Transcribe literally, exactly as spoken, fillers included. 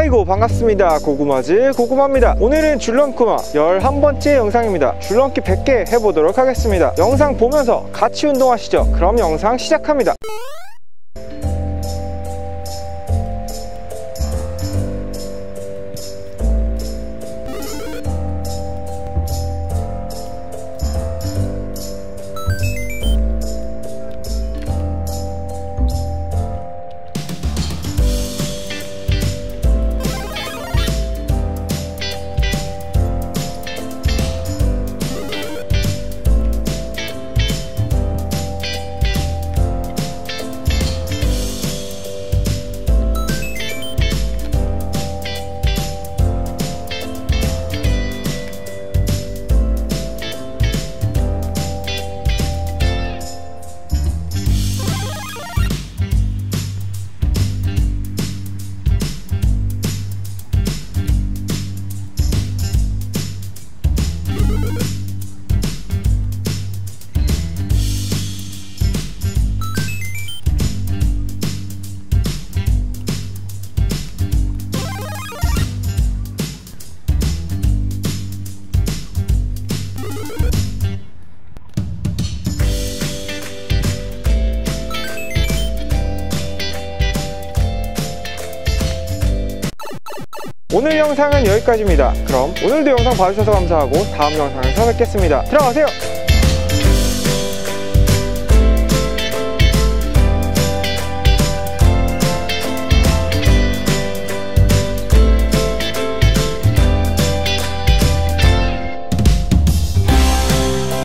아이고 반갑습니다. 고구마즈 고구마입니다. 오늘은 줄넘기마 열한 번째 영상입니다. 줄넘기 백 개 해보도록 하겠습니다. 영상 보면서 같이 운동하시죠. 그럼 영상 시작합니다. 오늘 영상은 여기까지입니다. 그럼 오늘도 영상 봐주셔서 감사하고 다음 영상에서 뵙겠습니다. 들어가세요.